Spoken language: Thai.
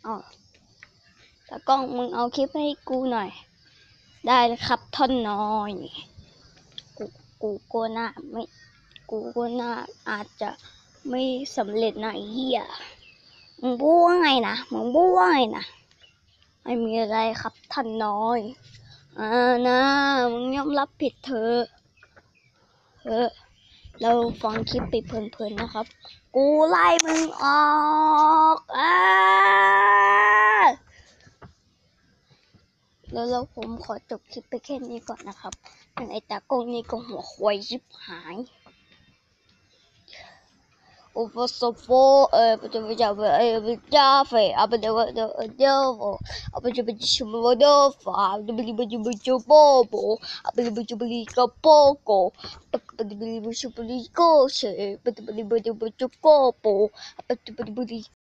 อ๋อตากล้องมึงเอาคลิปให้กูหน่อยได้เลยครับท่อนน้อยกูก็น่าไม่กูก็น่าอาจจะไม่สำเร็จนะไอ้เหี้ยมึงพูดว่าไงนะไม่มีอะไรครับท่านน้อยนะมึงยอมรับผิดเถอะเราฟังคลิปไปเพลินๆนะครับกูไล่มึงออกแล้วผมขอจบคลิปไปแค่นี้ก่อนนะครับไอ้ตากล้องนี่ก็หัวควายชิบหายOversofo, Jaffe,